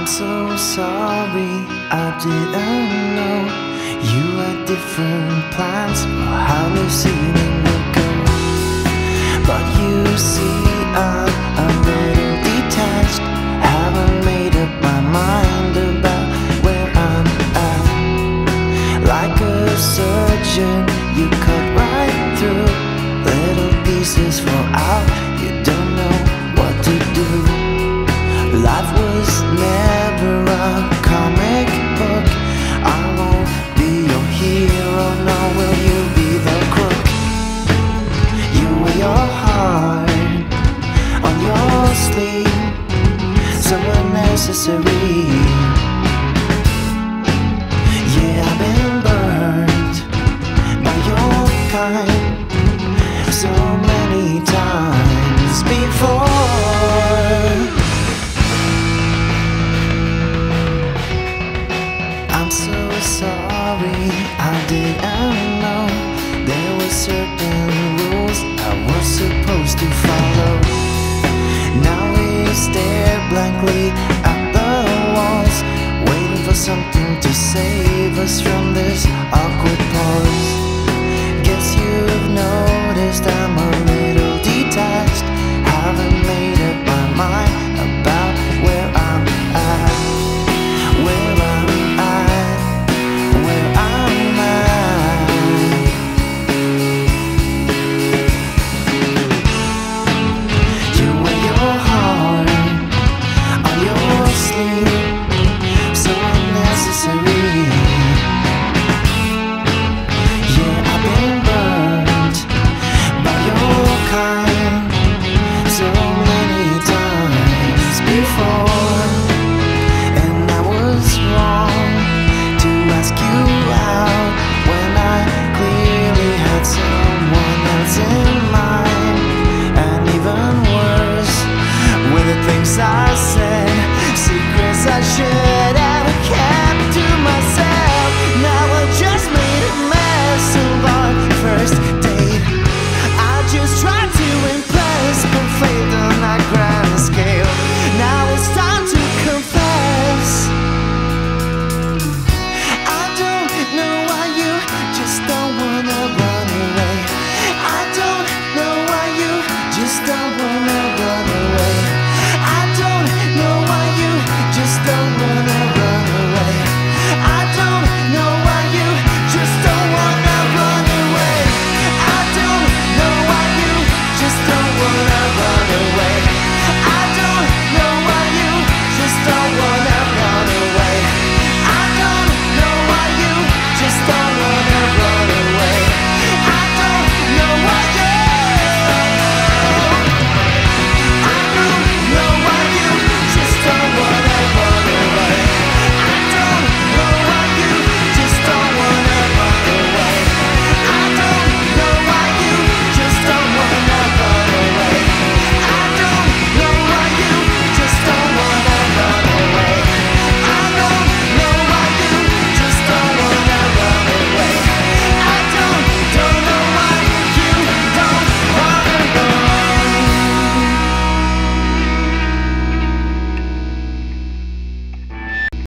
I'm so sorry, I didn't know you had different plans for how this evening would go. But you see, I'm a little detached, haven't made up my mind about where I'm at. Like a surgeon, you cut right through, little pieces fall out, you don't know what to do. Life was never a comic book. I won't be your hero, nor will you be the crook. You wear your heart on your sleeve, so unnecessary. Yeah, I've been burned by your kind so many times before. I'm so sorry, I didn't know there were certain rules I was supposed to follow. Now we stare blankly at the walls, waiting for something to save us from this awkward pause. Guess you've noticed I'm a little detached, haven't made up my mind about where I'm at. Where I'm at, where I'm at. You wear your heart on your sleeve, so unnecessary. Yeah, I've been burned by your kind so many times before. And I was wrong to ask you out when I clearly had someone else in mind. And even worse, with the things I said, secrets I shared.